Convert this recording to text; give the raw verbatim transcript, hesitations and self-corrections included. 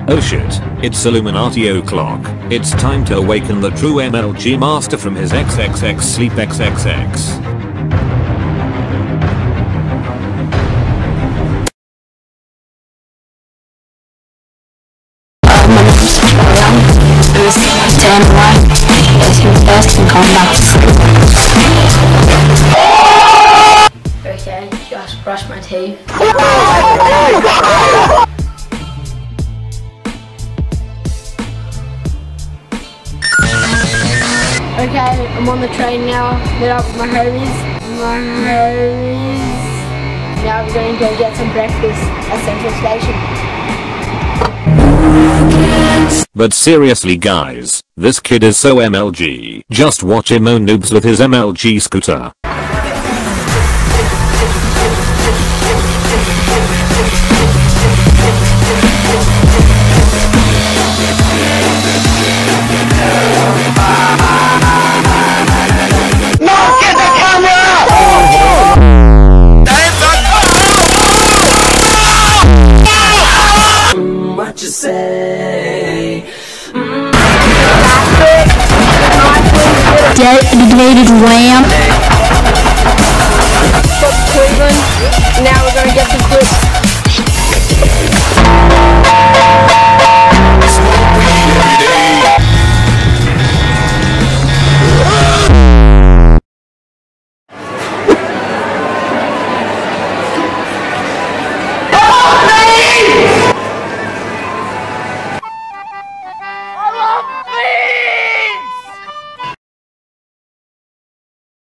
Oh shit, it's Illuminati o'clock. It's time to awaken the true M L G master from his X X X sleep X X X. ten one, yes, you first and come back to sleep. Okay, just brush my teeth. Okay, I'm on the train now, met up with my homies. My homies. Now we're going to go get some breakfast at Central Station. But seriously guys, this kid is so M L G. Just watch him own noobs with his M L G scooter. What you say? Dedicated Ram. From Cleveland. Now we're gonna get some clips.